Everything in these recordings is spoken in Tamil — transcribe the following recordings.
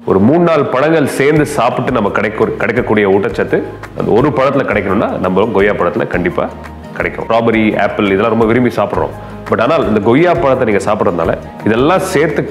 ஒரு 3-4 பழங்கள் சேர்ந்து சாப்பிட்டு நம்ம கிடைக்கக்கூடிய ஊட்டச்சத்து அந்த ஒரு பழத்துல கிடைக்கணும்னா நம்ம கொய்யா பழத்துல கண்டிப்பா கிடைக்கும். ஸ்ட்ராபெரி, ஆப்பிள் இதெல்லாம் ரொம்ப விரும்பி சாப்பிட்றோம். பட் ஆனால் இந்த கொய்யா பழத்தை நீங்க சாப்பிட்றதுனால இதெல்லாம்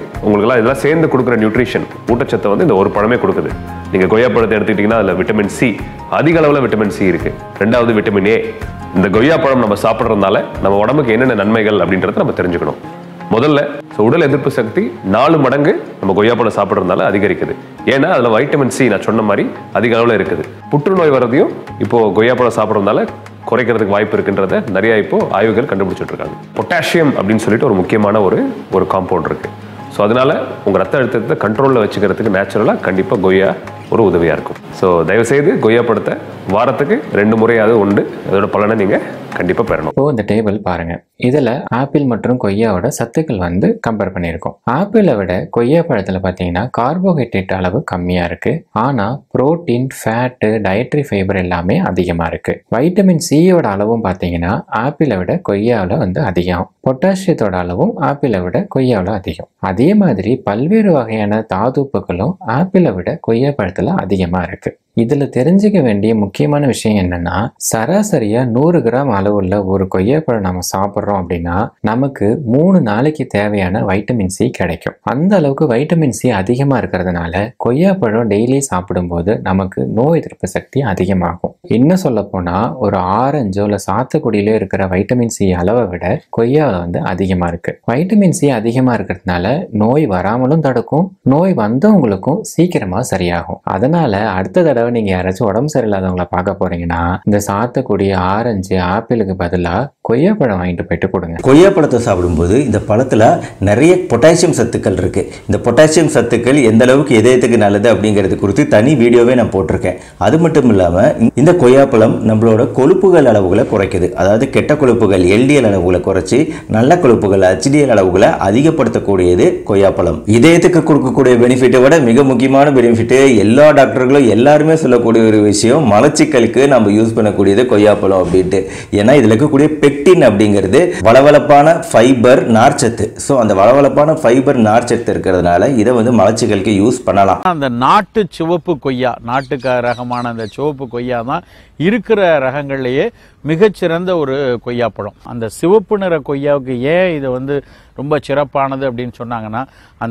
சேர்ந்து கொடுக்குற நியூட்ரிஷன் ஊட்டச்சத்தை வந்து இந்த ஒரு பழமே கொடுக்குது. நீங்க கொய்யா பழத்தை எடுத்துக்கிட்டீங்கன்னா அதுல விட்டமின் சி, அதிக அளவுல விட்டமின் சி இருக்கு. 2வது விட்டமின் ஏ. இந்த கொய்யா பழம் நம்ம சாப்பிட்றதுனால நம்ம உடம்புக்கு என்னென்ன நன்மைகள் அப்படின்றத நம்ம தெரிஞ்சுக்கணும். முதல்ல உடல் எதிர்ப்பு சக்தி 4 மடங்கு நம்ம கொய்யாப்பழம் சாப்பிட்றதுனால அதிகரிக்குது. ஏன்னா அதுல வைட்டமின் சி நான் சொன்ன மாதிரி அதிக அளவுல இருக்குது. புற்றுநோய் வரதையும் இப்போ கொய்யாப்பழம் சாப்பிட்றதுனால குறைக்கிறதுக்கு வாய்ப்பு இருக்குன்றத நிறைய இப்போ ஆய்வுகள் கண்டுபிடிச்சிட்டு இருக்காங்க. பொட்டாசியம் அப்படின்னு சொல்லிட்டு ஒரு முக்கியமான ஒரு காம்பவுண்ட் இருக்கு. ஸோ அதனால உங்க ரத்த அழுத்தத்தை கண்ட்ரோல்ல வச்சுக்கிறதுக்கு நேச்சுரலா கண்டிப்பா கொய்யா ஒரு உதவியா இருக்கும். ஸோ தயவுசெய்து கொய்யா பழத்தை வாரத்துக்கு 2 முறையாவது உண்டு. அதோட பலனை நீங்க கண்டிப்பா பெறணும். இப்போ இந்த டேபிள் பாருங்க. இதுல ஆப்பிள் மற்றும் கொய்யாவோட சத்துக்கள் வந்து கம்பேர் பண்ணியிருக்கோம். ஆப்பிளை விட கொய்யா பழத்துல பாத்தீங்கன்னா கார்போஹைட்ரேட் அளவு கம்மியா இருக்கு. ஆனா புரோட்டீன், ஃபேட்டு, டயட்ரி ஃபைபர் எல்லாமே அதிகமா இருக்கு. வைட்டமின் சியோட அளவும் பாத்தீங்கன்னா ஆப்பிளை விட கொய்யாவில் வந்து அதிகம். பொட்டாசியத்தோட அளவும் ஆப்பிளை விட கொய்யாவில் அதிகம். அதே மாதிரி பல்வேறு வகையான தாதுப்புகளும் ஆப்பிளை விட கொய்யா பழத்துல அதிகமா இருக்கு. இதுல தெரிஞ்சுக்க வேண்டிய முக்கியமான விஷயம் என்னன்னா, சராசரியா 100 கிராம் அளவுள்ள ஒரு கொய்யாப்பழம் நம்ம சாப்பிட்றோம் அப்படின்னா நமக்கு 3 நாளைக்கு தேவையான வைட்டமின் சி கிடைக்கும். அந்த அளவுக்கு வைட்டமின் சி அதிகமா இருக்கிறதுனால கொய்யாப்பழம் டெய்லி சாப்பிடும்போது நமக்கு நோய் எதிர்ப்பு சக்தி அதிகமாகும். இன்னும் சொல்ல போனா ஒரு ஆரஞ்சோ இல்ல சாத்துக்குடியில இருக்கிற வைட்டமின் சி அளவை விட கொய்யாவில் வந்து அதிகமா இருக்கு. வைட்டமின் சி அதிகமா இருக்கிறதுனால நோய் வராமலும் தடுக்கும், நோய் வந்தவங்களுக்கும் சீக்கிரமா சரியாகும். அதனால அடுத்த தடவை நீங்க யாராச்சும் உடம்பு சரியில்லாதவங்களை பார்க்க போறீங்கன்னா இந்த சாத்துக்குடி, ஆரஞ்சு, ஆப்பிளுக்கு பதிலா கொய்யாப்பழம் வாங்கிட்டு போயிட்டு கொடுங்க. கொய்யாப்பழத்தை சாப்பிடும்போது இந்த பழத்துல நிறைய பொட்டாசியம் சத்துக்கள் இருக்கு. இந்த பொட்டாசியம் சத்துக்கள் எந்த அளவுக்கு இதயத்துக்கு நல்லது அப்படிங்கிறது குறித்து தனி வீடியோவே நான் போட்டிருக்கேன். அது மட்டும் இல்லாம இந்த கொய்யாப்பழம் நம்மளோட கொழுப்புகள் அளவுகளை குறைக்குது. அதாவது கெட்ட கொழுப்புகள் எல்டிஎல் அளவுகளை குறைச்சி நல்ல கொழுப்புகள் HDL அளவுகளை அதிகப்படுத்தக்கூடியது கொய்யாப்பழம். இதயத்துக்கு கொடுக்கக்கூடிய பெனிஃபிட்டை விட மிக முக்கியமான பெனிஃபிட் எல்லா டாக்டர்களும் எல்லாருமே சொல்லக்கூடிய ஒரு விஷயம் மலச்சிக்கலுக்கு நம்ம யூஸ் பண்ணக்கூடியது கொய்யாப்பழம் அப்படின்ட்டு. ஏன்னா இதுல இருக்கக்கூடிய பெக்டின் அப்படிங்கிறது வளவளப்பான ஃபைபர் நார்ச்சத்து. ஸோ அந்த வளவளப்பான ஃபைபர் நார்ச்சத்து இருக்கிறதுனால இதை வந்து மலச்சிக்கலுக்கு யூஸ் பண்ணலாம். அந்த நாட்டு சிவப்பு கொய்யா, நாட்டுக்கு ரகமான அந்த சிவப்பு கொய்யா தான் இருக்கிற ரகங்கள்லேயே மிகச்சிறந்த ஒரு கொய்யாப்பழம். அந்த சிவப்பு நிற கொய்யாவுக்கு ஏன் இது வந்து ரொம்ப சிறப்பானது அப்படின்னு சொன்னாங்கன்னா, அந்த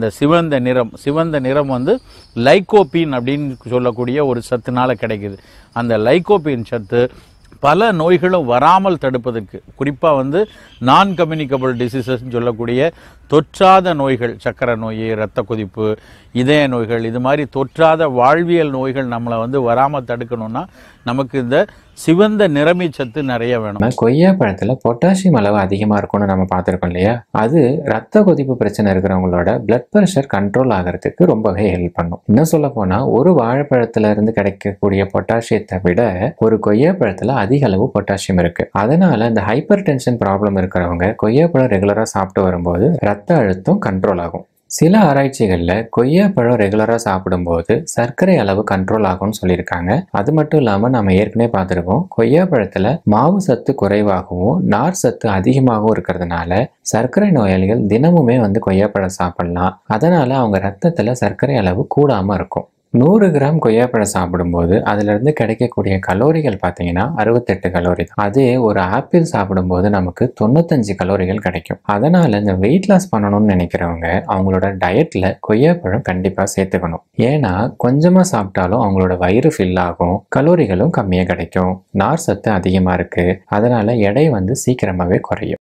சிவந்த நிறம் வந்து லைகோபீன் அப்படின்னு சொல்லக்கூடிய ஒரு சத்துனால கிடைக்குது. அந்த லைகோபீன் சத்து பல நோய்களும் வராமல் தடுப்பதற்கு, குறிப்பாக வந்து நான் கம்யூனிகபிள் டிசீசஸ்ன்னு சொல்லக்கூடிய தொற்றாத நோய்கள், சக்கரை நோய், இரத்த கொதிப்பு, இதய நோய்கள், இது மாதிரி தொற்றாத வாழ்வியல் நோய்கள் நம்மளை வந்து வராமல் தடுக்கணும்னா நமக்கு இந்த சிவந்த நிறமி சத்து நிறைய வேணும். கொய்யா பழத்துல பொட்டாசியம் அளவு அதிகமா இருக்கும்னு நம்ம பார்த்துருக்கோம் இல்லையா? அது ரத்த கொதிப்பு பிரச்சனை இருக்கிறவங்களோட பிளட் ப்ரெஷர் கண்ட்ரோல் ஆகிறதுக்கு ரொம்பவே ஹெல்ப் பண்ணும். இன்னும் சொல்ல போனா ஒரு வாழைப்பழத்துல இருந்து கிடைக்கக்கூடிய பொட்டாசியத்தை விட ஒரு கொய்யா பழத்துல அதிக அளவு பொட்டாசியம் இருக்கு. அதனால இந்த ஹைப்பர் டென்ஷன் ப்ராப்ளம் இருக்கிறவங்க கொய்யாப்பழம் ரெகுலரா சாப்பிட்டு வரும்போது ரத்த அழுத்தம் கண்ட்ரோல் ஆகும். சில ஆராய்ச்சிகள்ல கொய்யாப்பழம் ரெகுலரா சாப்பிடும்போது சர்க்கரை அளவு கண்ட்ரோல் ஆகும்னு சொல்லியிருக்காங்க. அது மட்டும் இல்லாம நம்ம ஏற்கனவே பார்த்துருக்கோம், கொய்யாப்பழத்துல மாவு சத்து குறைவாகவும் நார் சத்து அதிகமாகவும் இருக்கிறதுனால சர்க்கரை நோயாளிகள் தினமுமே வந்து கொய்யாப்பழம் சாப்பிடலாம். அதனால அவங்க ரத்தத்துல சர்க்கரை அளவு கூடாம இருக்கும். 100 கிராம் கொய்யாப்பழம் சாப்பிடும்போது அதுல இருந்து கிடைக்கக்கூடிய கலோரிகள் பார்த்தீங்கன்னா 68 கலோரி. அதே ஒரு ஆப்பிள் சாப்பிடும்போது நமக்கு 95 கலோரிகள் கிடைக்கும். அதனால இந்த வெயிட் லாஸ் பண்ணணும்னு நினைக்கிறவங்க அவங்களோட டயட்ல கொய்யாப்பழம் கண்டிப்பா சேர்த்துக்கணும். ஏன்னா கொஞ்சமா சாப்பிட்டாலும் அவங்களோட வயிறு ஃபில் ஆகும், கலோரிகளும் கம்மியா கிடைக்கும், நார் சத்து அதிகமா இருக்கு. அதனால எடை வந்து சீக்கிரமாவே குறையும்.